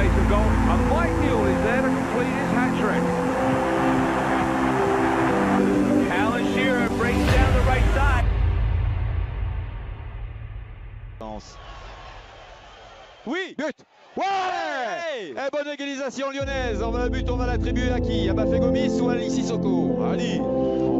space of goal, and Mike Newell is there to complete his hat-trick. Alan Shearer breaks down the right side. Oui, but. Ouais, hey, bonne égalisation lyonnaise. On va but, on va l'attribuer à qui? À Bafé Gomis ou à Alexis Soko? Allez.